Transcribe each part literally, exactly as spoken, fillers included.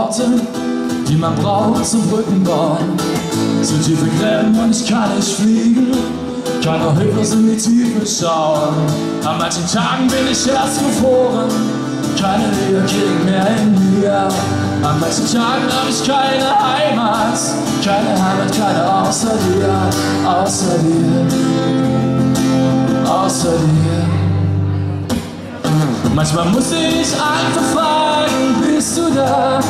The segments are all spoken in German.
Worte, die man braucht zum Brückenbauen. Zu tiefe Gräben und ich kann nicht fliegen, kann auch hilflos in die Tiefe schauen. An manchen Tagen bin ich erst gefroren, keine Liebe kriegen mehr in mir. An manchen Tagen hab ich keine Heimat, keine Heimat, keine außer dir, außer dir, außer dir. Manchmal muss ich einfach fragen, bist du da?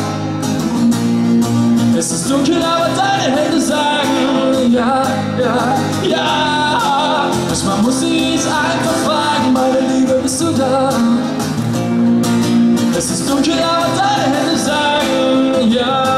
Es ist dunkel, aber deine Hände sagen ja, ja, ja. Manchmal muss ich einfach fragen, meine Liebe, bist du da? Es ist dunkel, aber deine Hände sagen ja.